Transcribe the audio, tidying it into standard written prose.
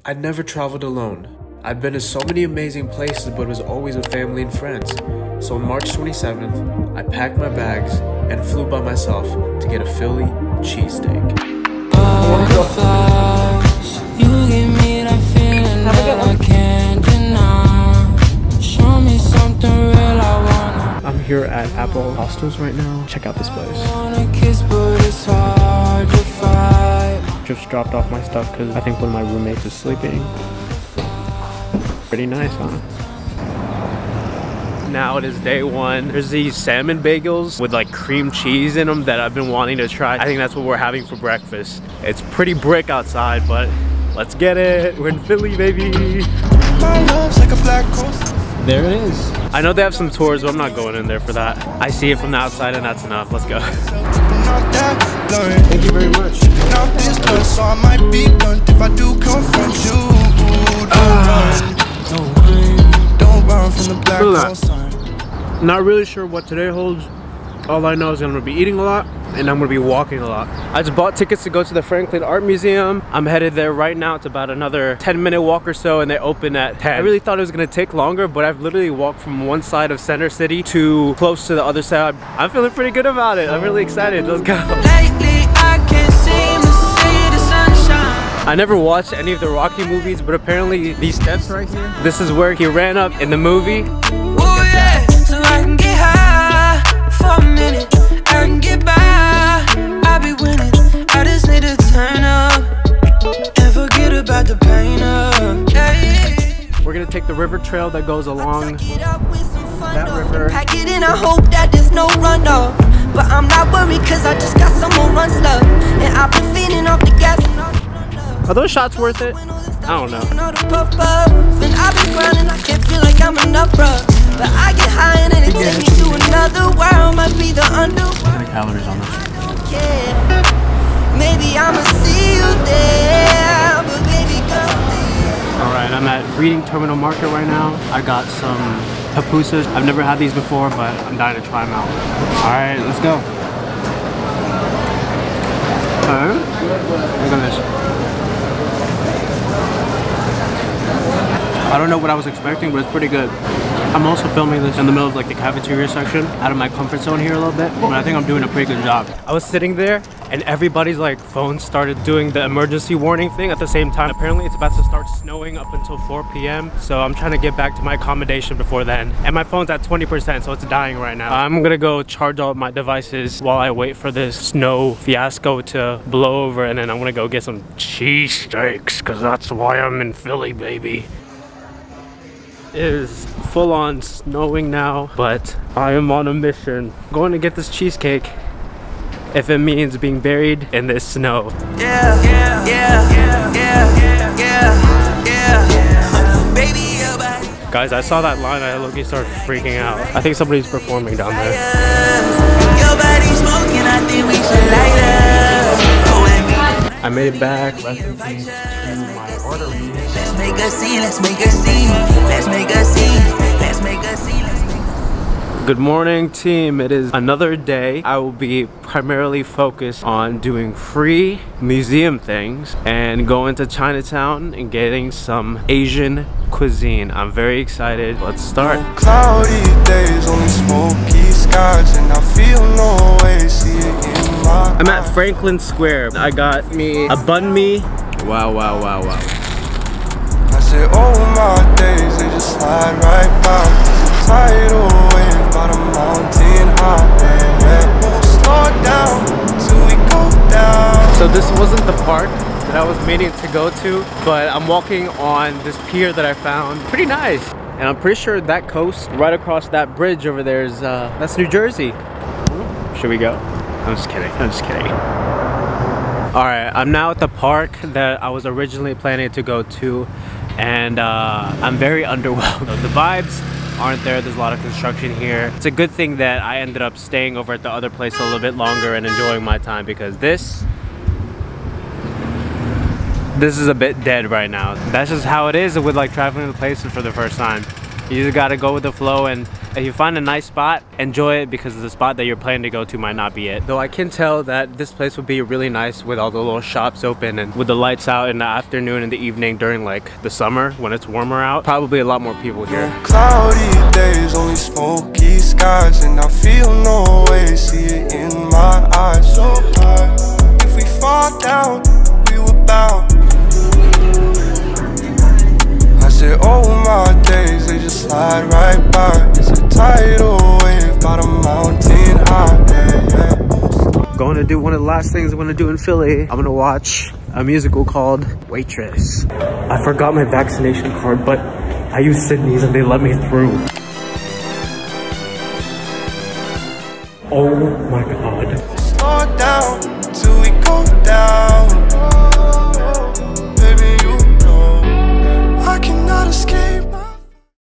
I'd never traveled alone. I'd been to so many amazing places, but it was always with family and friends. So on March 27th, I packed my bags and flew by myself to get a Philly cheesesteak. You give me that feeling that I can't deny. Show me something real, I wanna. I'm here at Apple Hostels right now. Check out this place. Wanna kiss, but it's hard to fight. Just dropped off my stuff because I think one of my roommates is sleeping. Pretty nice, huh? Now it is day one. There's these salmon bagels with like cream cheese in them that I've been wanting to try. I think that's what we're having for breakfast. It's pretty brick outside, but let's get it. We're in Philly, baby. My love's like a black coast. There it is. I know they have some tours, but I'm not going in there for that. I see it from the outside and that's enough. Let's go. Thank you very much. So I might be blunt if I do confront you. Don't run from the black coast. Not really sure what today holds. All I know is I'm gonna be eating a lot and I'm gonna be walking a lot. I just bought tickets to go to the Franklin Art Museum. I'm headed there right now. It's about another 10-minute walk or so and they open at 10. I really thought it was gonna take longer, but I've literally walked from one side of Center City to close to the other side. I'm feeling pretty good about it. I'm really excited. Let's go. Lately I can't seem to see the sunshine. I never watched any of the Rocky movies, but apparently these steps right here, this is where he ran up in the movie. Oh yeah, so I can get high for a minute. I can get by, I be winning. I just need to turn up and forget about the pain of. Yeah. We're gonna take the river trail that goes along that river. Pack it in, I hope that there's no runoff. But I'm not worried cause I just got some more runs left. And I've been feeding off the gas. Are those shots worth it? I don't know. And I've been grinding, I can't feel like I'm enough, bruh. But I get high and then it takes me to another world. Might be the underworld. How many calories on this? Maybe I'ma see you there, but baby girl. Alright, I'm at Reading Terminal Market right now. I got some pupusas. I've never had these before, but I'm dying to try them out. Alright, let's go. Look at this. I don't know what I was expecting, but it's pretty good. I'm also filming this in the middle of like the cafeteria section, out of my comfort zone here a little bit, but I think I'm doing a pretty good job. I was sitting there and everybody's like phones started doing the emergency warning thing at the same time. Apparently it's about to start snowing up until 4 p.m. So I'm trying to get back to my accommodation before then. And my phone's at 20%, so it's dying right now. I'm gonna go charge all my devices while I wait for this snow fiasco to blow over, and then I'm gonna go get some cheesesteaks, because that's why I'm in Philly, baby. It is full on snowing now, but I am on a mission. I'm going to get this cheesecake if it means being buried in this snow. Guys, I saw that line, I low-key started freaking out. I think somebody's performing down there. I made it back. Rest in peace to my order room. Let's make a scene, let's make a scene, let's make a scene, let's make a scene, let's make a scene. Good morning, team. It is another day. I will be primarily focused on doing free museum things and going to Chinatown and getting some Asian cuisine. I'm very excited. Let's start. Cloudy days, only smoky skies, and I feel no way. See it in my I'm at Franklin Square. I got me a banh mi. Wow, wow, wow, wow. I said, oh my days, they just slide right by. Tidal wave by the mountain high. Won't slow down till we go down. So this wasn't the park that I was meaning to go to, but I'm walking on this pier that I found. Pretty nice. And I'm pretty sure that coast right across that bridge over there is, that's New Jersey. Should we go? I'm just kidding, I'm just kidding. Alright, I'm now at the park that I was originally planning to go to, and I'm very underwhelmed. The vibes aren't there. There's a lot of construction here. It's a good thing that I ended up staying over at the other place a little bit longer and enjoying my time, because this is a bit dead right now. That's just how it is with like traveling to places for the first time. You just gotta go with the flow, and if you find a nice spot, enjoy it, because the spot that you're planning to go to might not be it. Though I can tell that this place would be really nice with all the little shops open and with the lights out in the afternoon and the evening during like the summer when it's warmer out. Probably a lot more people here. Cloudy days, only smoky skies, and I feel no way, see it in my eyes. So high, if we fall down, we will bound. I said, oh my days, they just slide right by. It's a tidal wave, about a mountain high. Yeah. Going to do one of the last things I'm gonna do in Philly. I'm gonna watch a musical called Waitress. I forgot my vaccination card, but I used Sydney's and they let me through. Oh my god. Slow down till we go down.